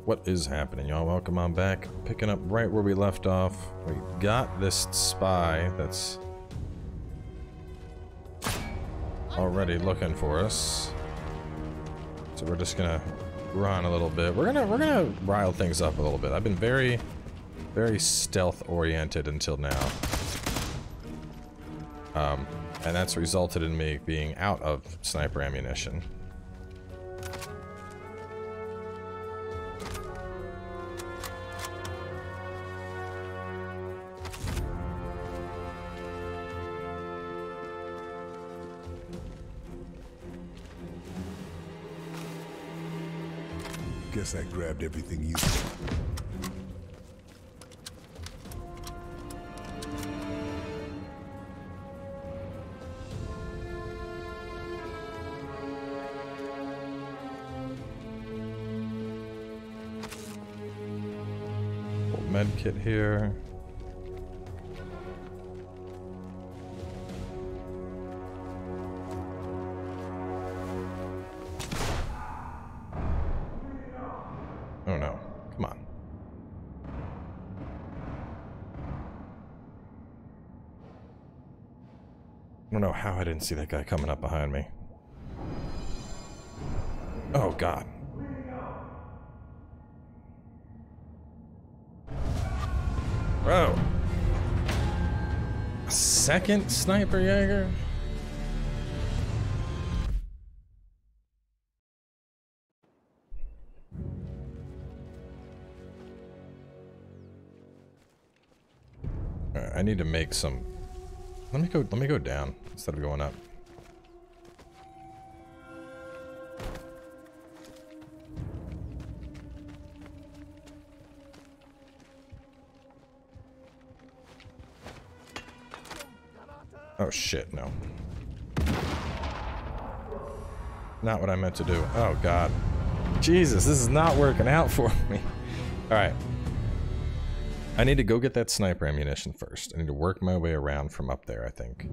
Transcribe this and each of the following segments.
What is happening, y'all? Welcome on back. Picking up right where we left off. We got this spy that's already looking for us. So we're just gonna run a little bit. We're gonna rile things up a little bit. I've been very stealth oriented until now. And that's resulted in me being out of sniper ammunition. Guess I grabbed everything you... Med kit here. Oh no, come on. I don't know how I didn't see that guy coming up behind me. Oh god. Bro. A second sniper Jaeger? Alright, I need to make some... Let me go down instead of going up. Oh shit, no. Not what I meant to do. Oh god. Jesus, this is not working out for me. Alright. I need to go get that sniper ammunition first. I need to work my way around from up there, I think.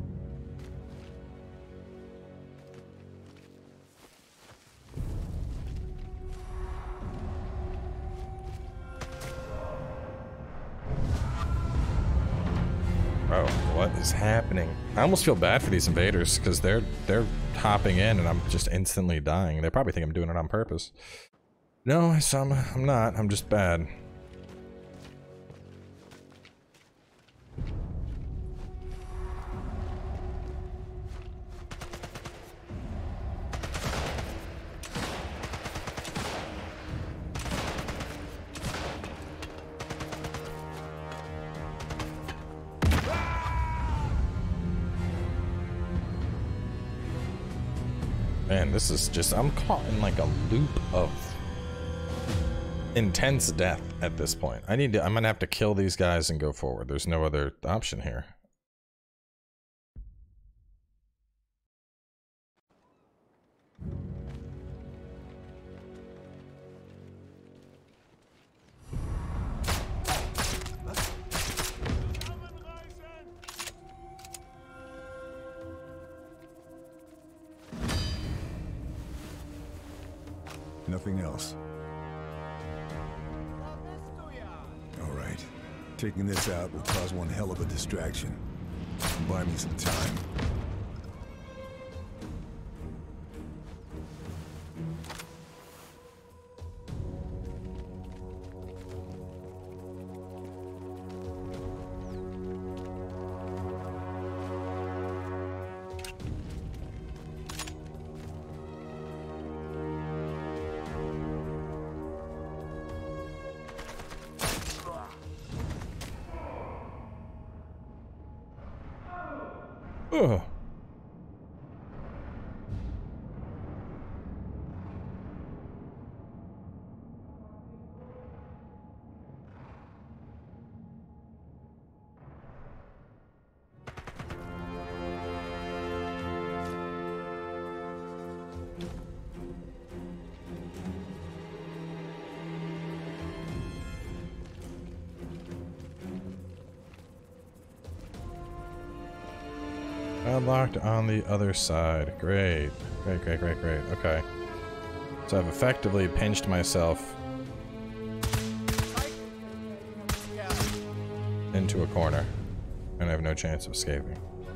Bro, what is happening? I almost feel bad for these invaders because they're hopping in and I'm just instantly dying. They probably think I'm doing it on purpose. No, I'm not. I'm just bad. Man, this is just, I'm caught in like a loop of intense death at this point. I'm gonna have to kill these guys and go forward. There's no other option here. Nothing else. All right. Taking this out will cause one hell of a distraction. Buy me some time. Ugh. Unlocked on the other side. Great. Great. Okay. So I've effectively pinched myself into a corner, and I have no chance of escaping.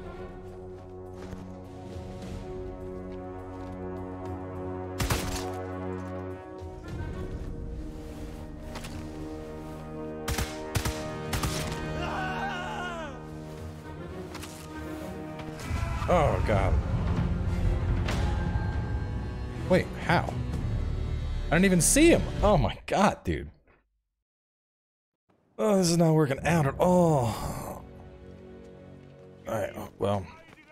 Oh, God. Wait, how? I didn't even see him. Oh my God, dude. Oh, this is not working out at all. Alright, well.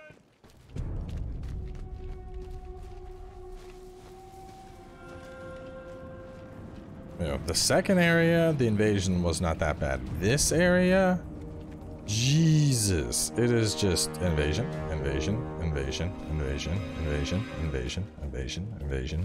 You know, the second area, the invasion was not that bad. This area, Jesus, it is just invasion, invasion, invasion, invasion, invasion, invasion, invasion, invasion.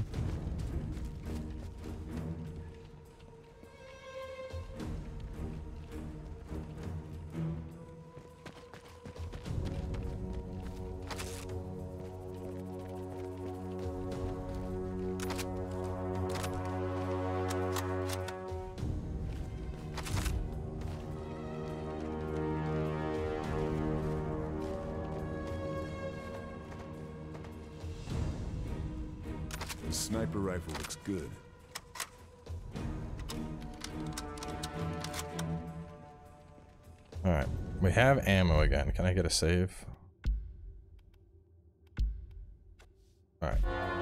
The sniper rifle looks good. Alright, we have ammo again. Can I get a save? Alright.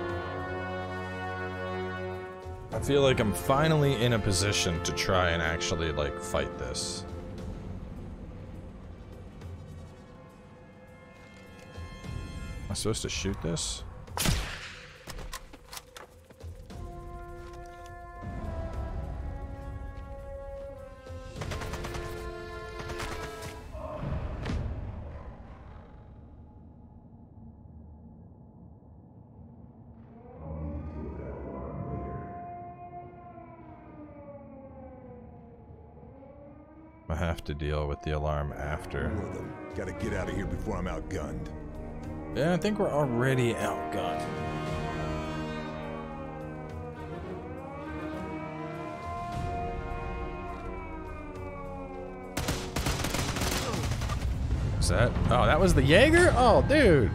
I feel like I'm finally in a position to try and actually, like, fight this. Am I supposed to shoot this? I have to deal with the alarm after. Two of them. Gotta get out of here before I'm outgunned. Yeah, I think we're already outgunned. Is that? Oh, that was the Jaeger? Oh, dude.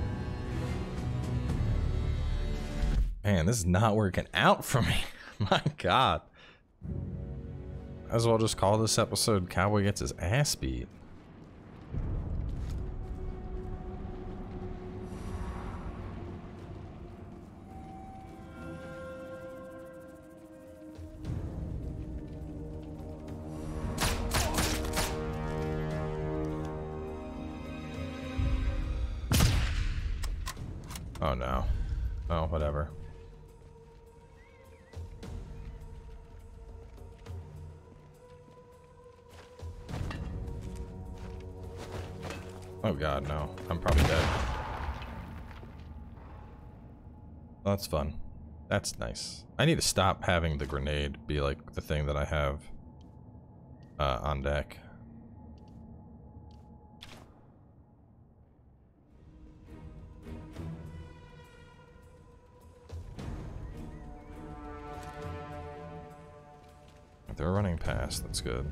Man, this is not working out for me. My God. Might as well just call this episode Cowboy Gets His Ass Beat. Oh no. Oh, whatever. Oh God, no. I'm probably dead. Well, that's fun. That's nice. I need to stop having the grenade be like the thing that I have on deck. They're running past, that's good.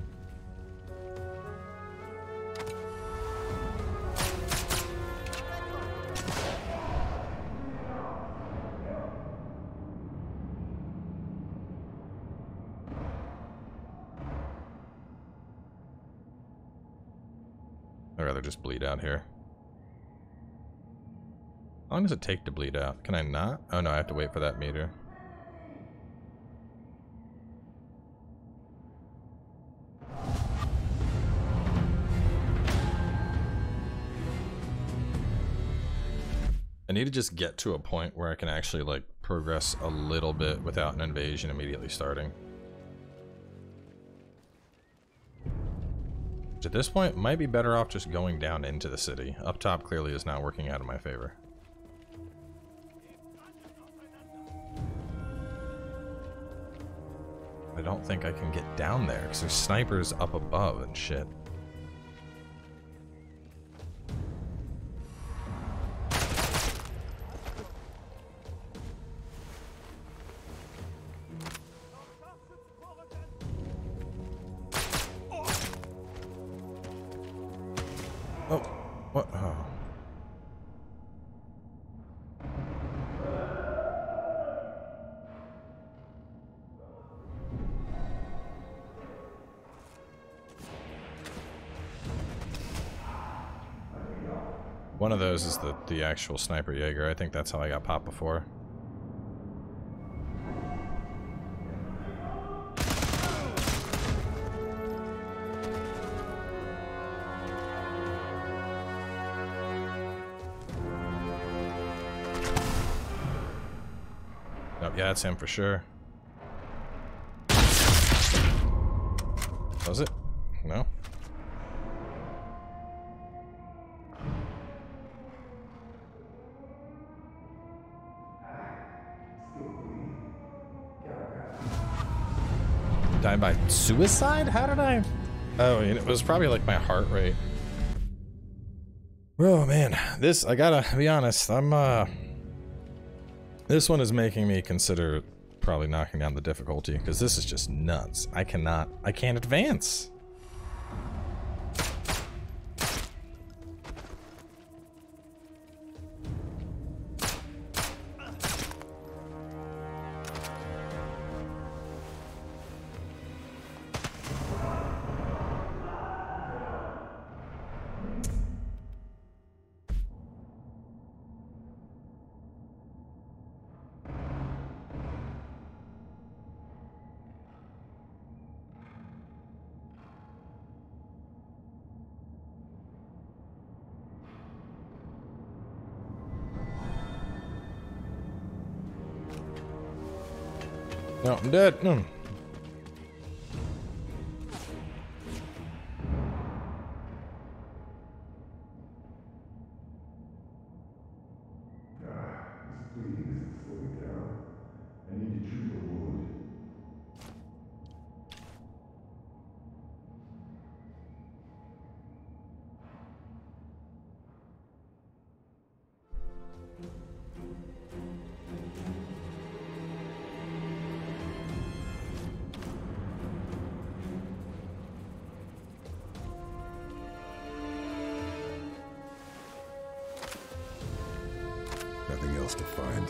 I'd rather just bleed out here. How long does it take to bleed out? Can I not? Oh no, I have to wait for that meter. I need to just get to a point where I can actually like progress a little bit without an invasion immediately starting. Which at this point might be better off just going down into the city. Up top clearly is not working out in my favor. I don't think I can get down there because there's snipers up above and shit. Oh, what? Oh. One of those is the actual sniper Jaeger. I think that's how I got popped before. Oh, yeah, it's him for sure. Was it? No? Died by suicide? How did I? Oh, it was probably like my heart rate. Oh man, this, I gotta be honest, this one is making me consider probably knocking down the difficulty, because this is just nuts. I can't advance. No, I'm dead. Mm. Nothing else to find.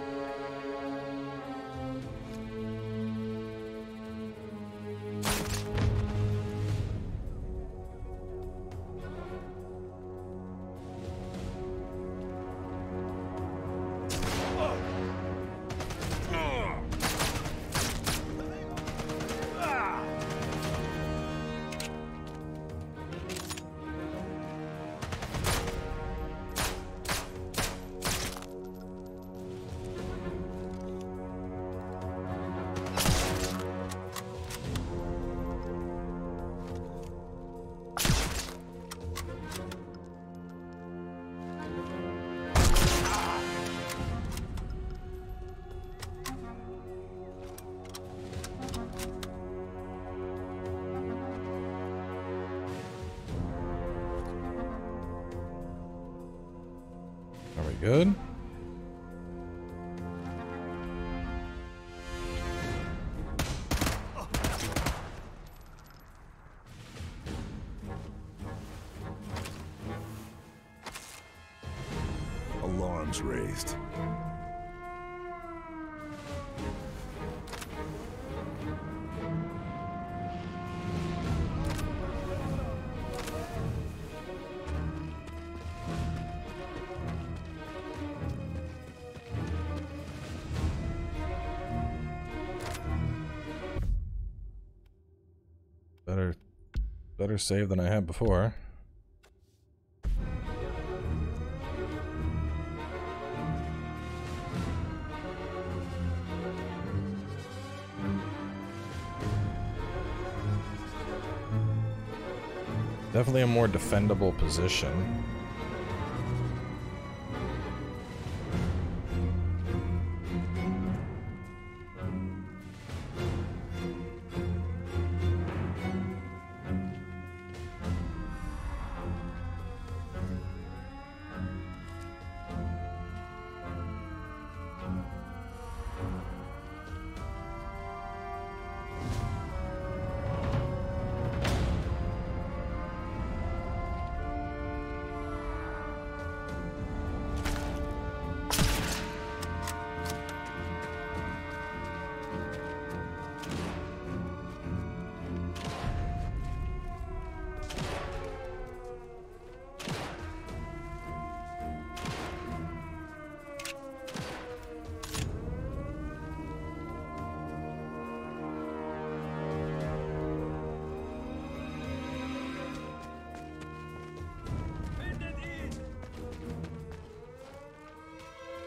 Are we good? Alarms raised. Better save than I had before. Definitely a more defendable position.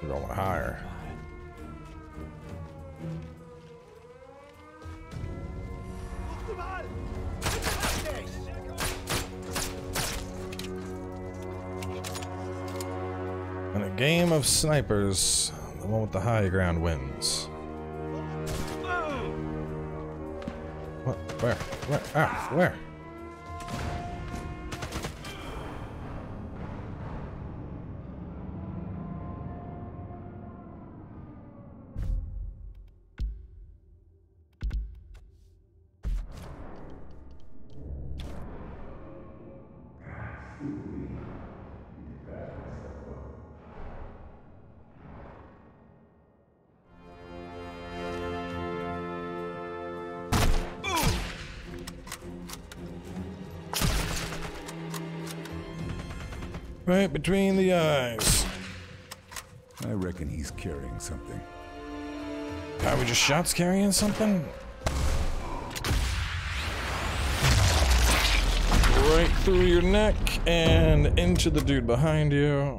We're going higher. In a game of snipers, the one with the high ground wins. What? Where? Where? Ah, where? Right between the eyes. I reckon he's carrying something. Guy we just shot's carrying something? Right through your neck and into the dude behind you.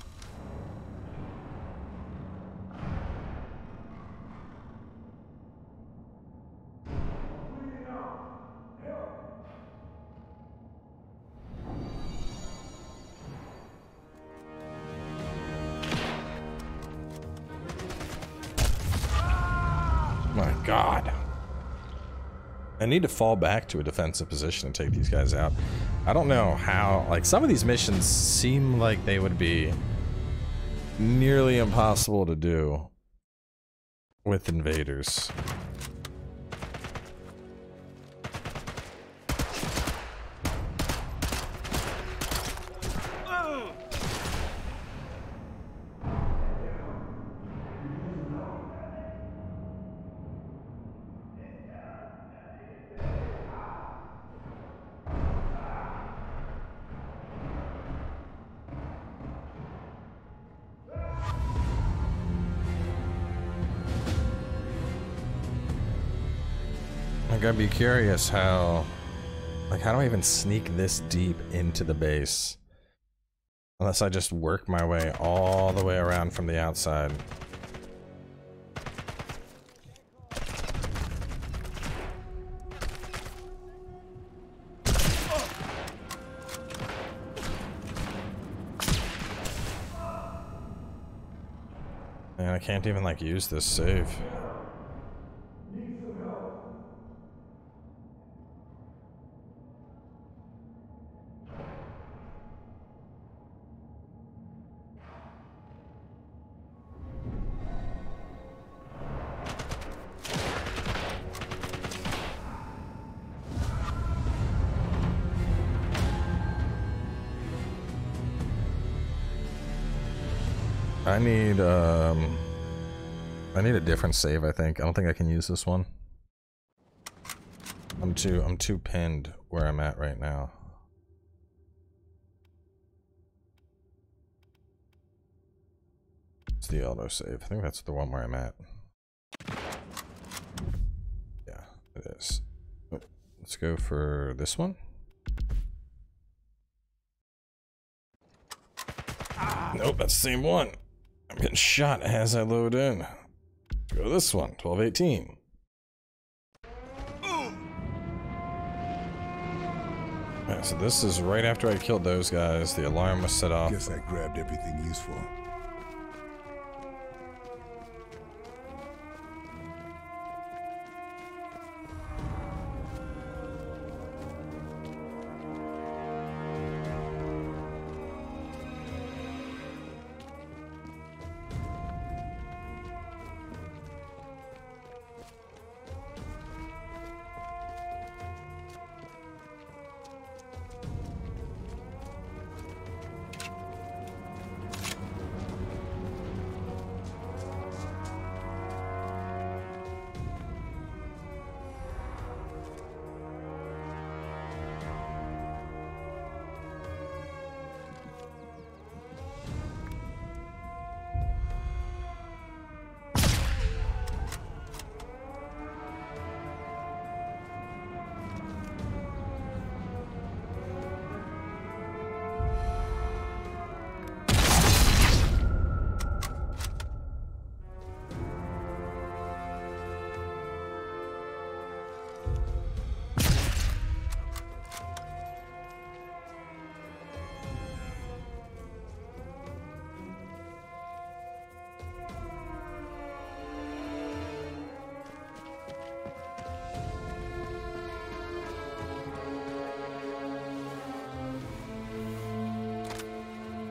My God. I need to fall back to a defensive position and take these guys out. I don't know how, like, some of these missions seem like they would be nearly impossible to do with invaders. I gotta be curious how, like, how do I even sneak this deep into the base? Unless I just work my way all the way around from the outside. And I can't even, like, use this save. I need a different save, I think. I don't think I can use this one. I'm too pinned where I'm at right now. It's the auto save. I think that's the one where I'm at. Yeah, it is. Let's go for this one. Nope, that's the same one. I'm getting shot as I load in. Let's go to this one, 1218. Alright, so this is right after I killed those guys. The alarm was set off. Guess I grabbed everything useful.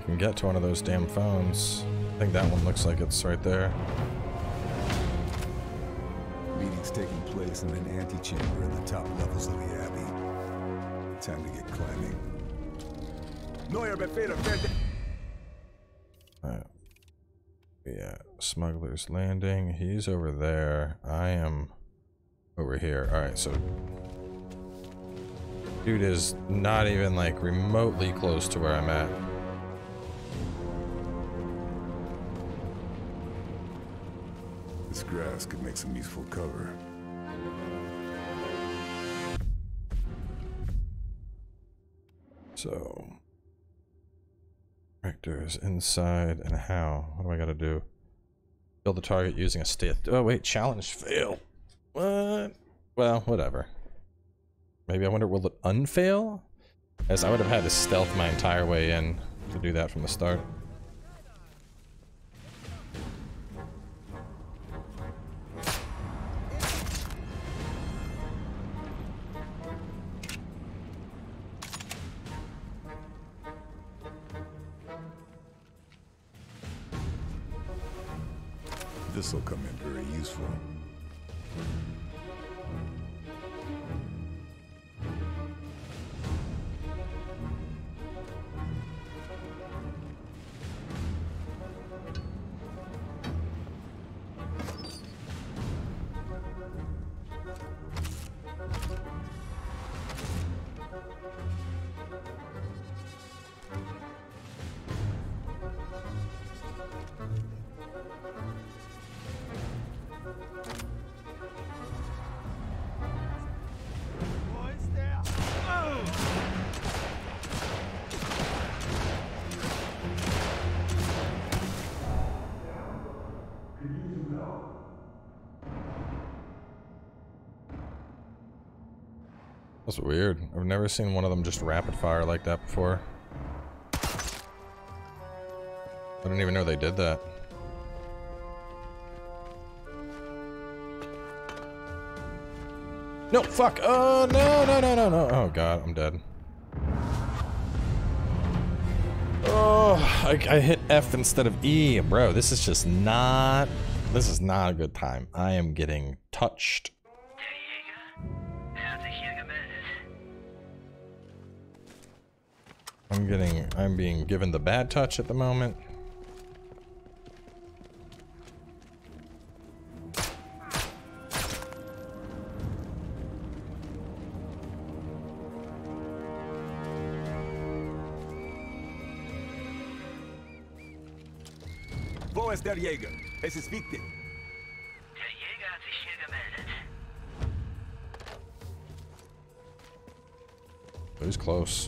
I can get to one of those damn phones. I think that one looks like it's right there. Meeting's taking place in an antechamber in the top levels of the Abbey. Time to get climbing. Alright. Yeah, Smuggler's Landing. He's over there. I am over here. Alright, so dude is not even like remotely close to where I'm at. This grass could make some useful cover. So Rector is inside, and how? What do I gotta do? Build the target using a stealth. Oh wait, challenge fail. What? Well, whatever. Maybe I wonder, will it unfail? As I would have had to stealth my entire way in to do that from the start. This'll come in very useful. That's weird. I've never seen one of them just rapid fire like that before. I didn't even know they did that. No, fuck! Oh, no. Oh god, I'm dead. Oh, I hit F instead of E. Bro, this is just not... This is not a good time. I am getting touched. I'm being given the bad touch at the moment. Wo ist der Jäger? Es ist wichtig. Der Jäger hat sich hier gemeldet. He's close.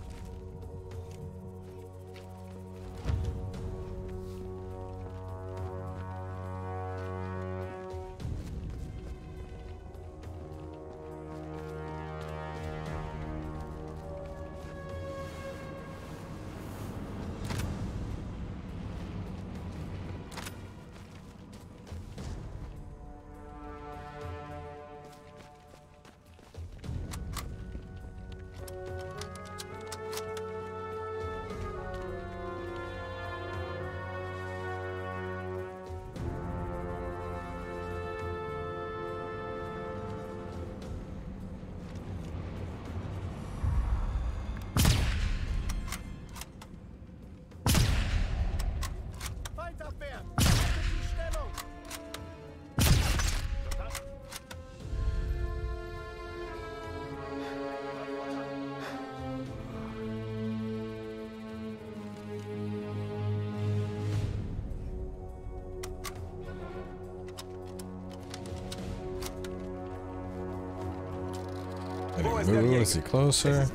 Ooh, is he closer?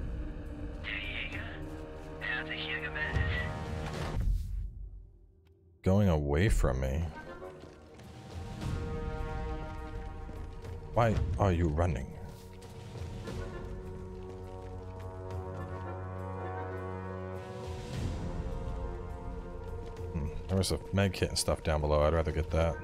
Going away from me. Why are you running? There was a med kit and stuff down below. I'd rather get that.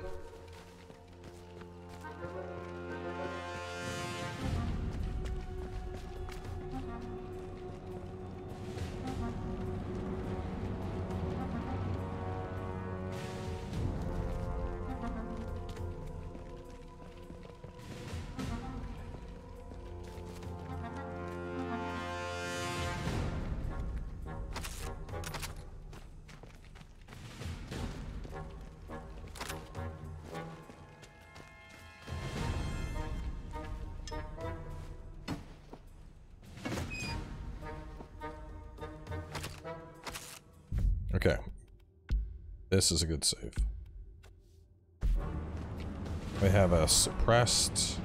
This is a good save. We have a suppressed.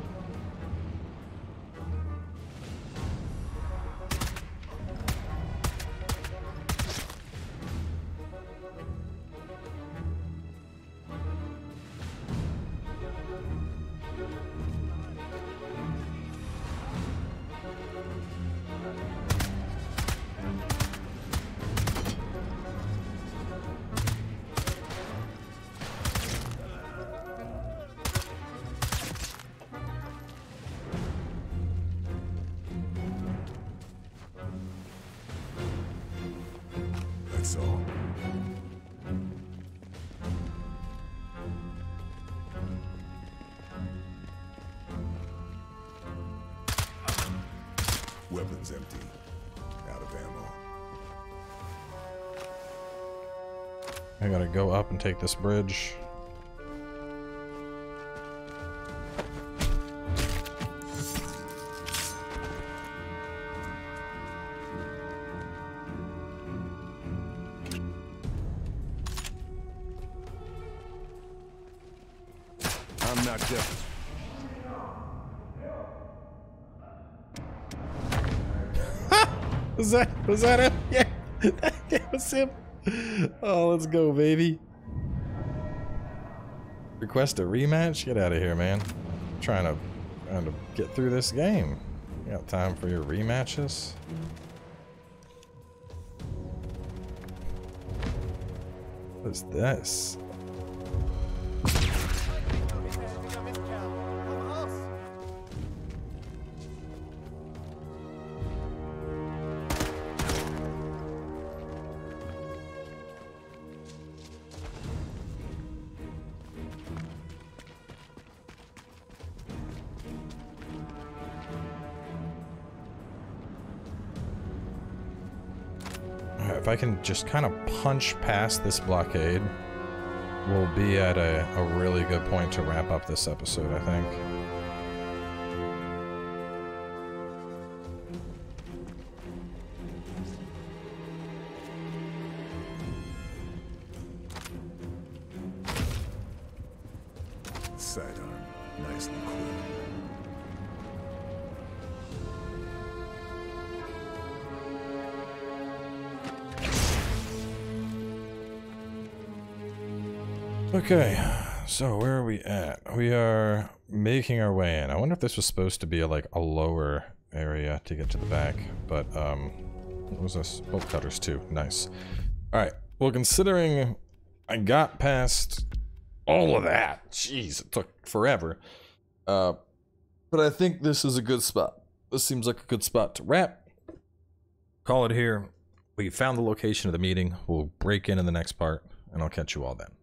That's all. Weapons empty. Out of ammo. I gotta go up and take this bridge. I'm not deaf. Was that him? Yeah, that was him. Oh, let's go, baby. Request a rematch? Get out of here, man. I'm trying to get through this game. You got time for your rematches? What is this? If I can just kind of punch past this blockade, we'll be at a really good point to wrap up this episode, I think. Sidearm, nicely clean. Okay, so where are we at? We are making our way in. I wonder if this was supposed to be like a lower area to get to the back, but what was this? Bolt cutters too. Nice. All right. Well, considering I got past all of that, jeez, it took forever. But I think this is a good spot. This seems like a good spot to wrap. Call it here. We found the location of the meeting. We'll break in the next part, and I'll catch you all then.